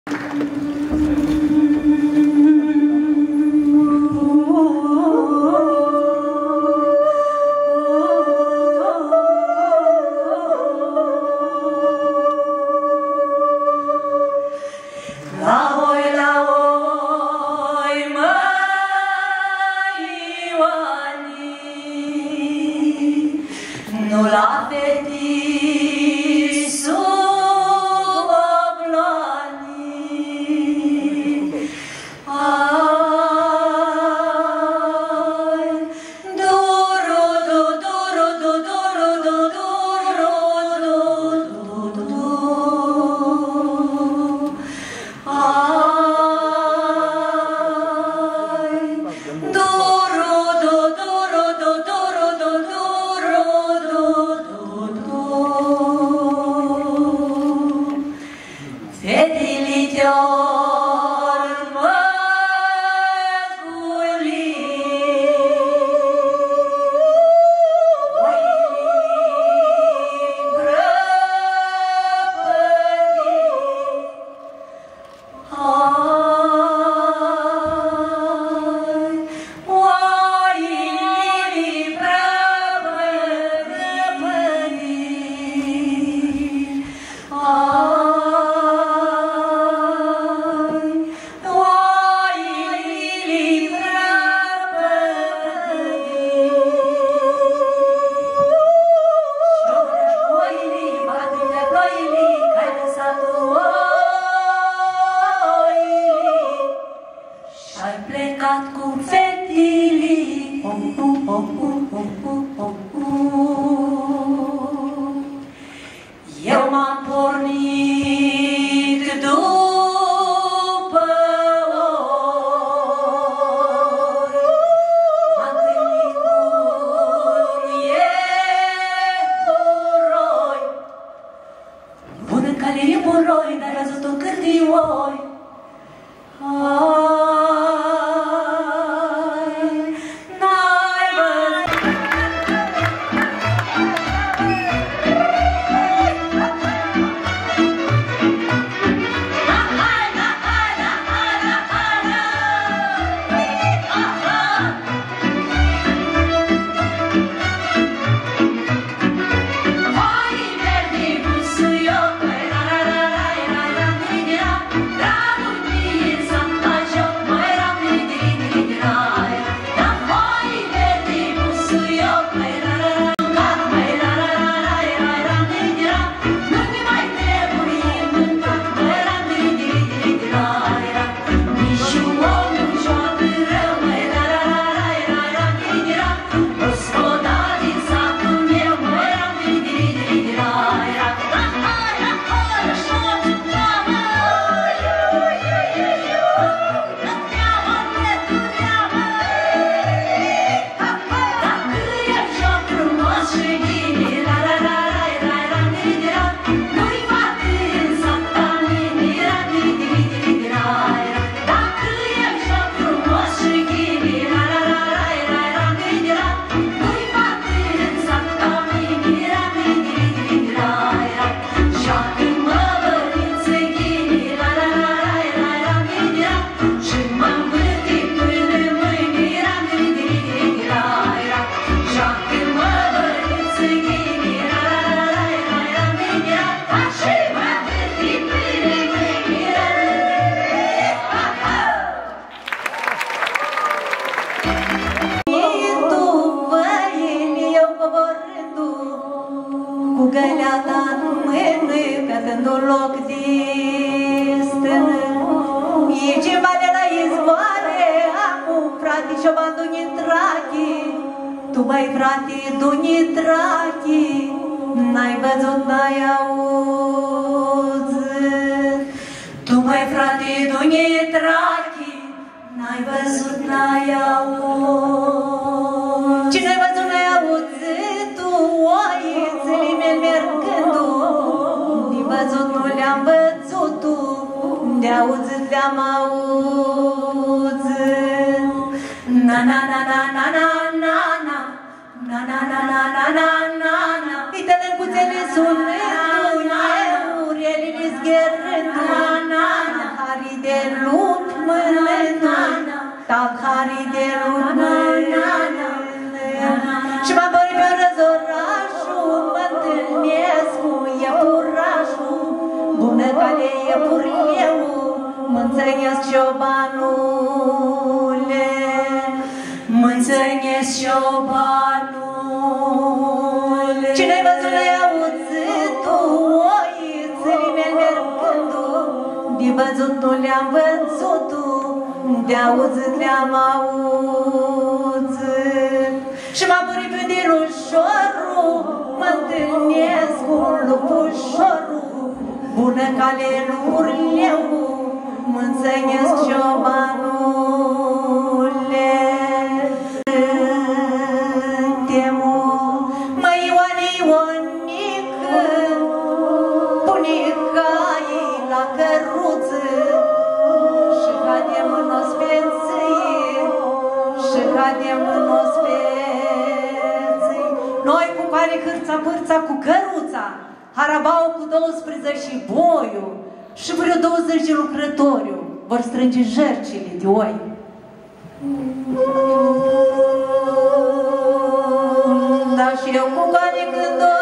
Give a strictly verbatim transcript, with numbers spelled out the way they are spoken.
Uite-le cuțele sună, urelile zgherând, na, na, na. Talharii de lună, și mă băi pe răzorașul, mă întâlnesc cu iepurașul, bună cale iepurleu, mă-nțănesc șobanule, mă-nțănesc șobanule. Cine-i văzut le auzit tu, oițele mele mergându, de văzut nu le-am văzut tu, de auzit le-am auzit. Și m-a burit pe dirușorul, mă întâlnesc cu lupușorul, bună cale lupurleu, mă-nțănesc șobanule. Temu, mă Ioane Ionică, bunica-i la căruță, și cadem în ospeții, și cadem în ospeții. Noi cu care hârța-pârța cu căruța, harabau cu douăsprezece și boiul, și vreo douăzeci de lucrători vor strânge jercile de oi. Dar și eu cu care când